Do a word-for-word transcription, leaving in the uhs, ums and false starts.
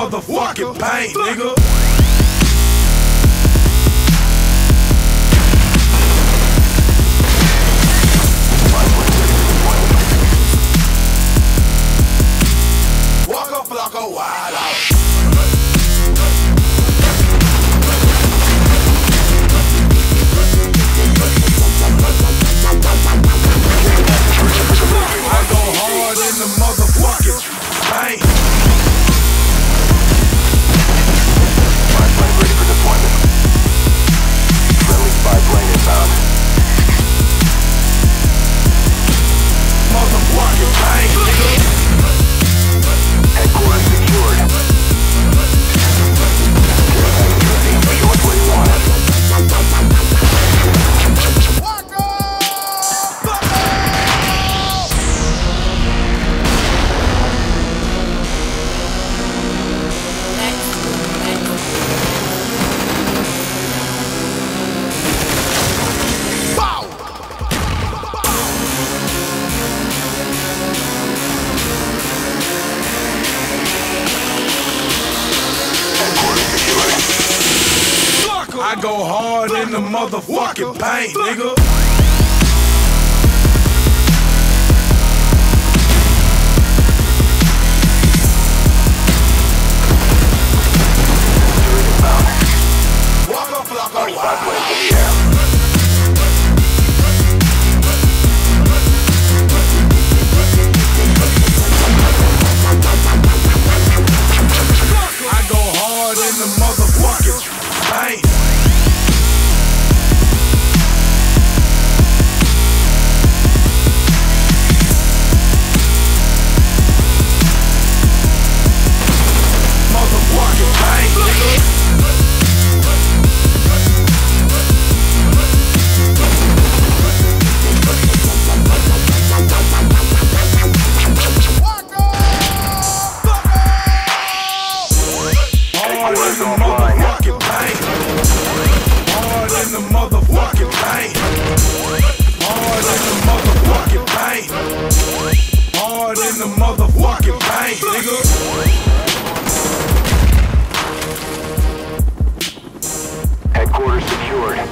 motherfucking paint, nigga. Like a wild out. I go hard in the motherfucking paint. Spy plane ready for deployment. Friendly spy plane inbound. Motherfucking paint, nigga. Headquarters secured. Care package ready. Show us where you want it. I go hard in the motherfucking paint, nigga. Walk up like a wild in the air. I go hard in the motherfucking paint. Motherfucking paint, nigga. Headquarters secured.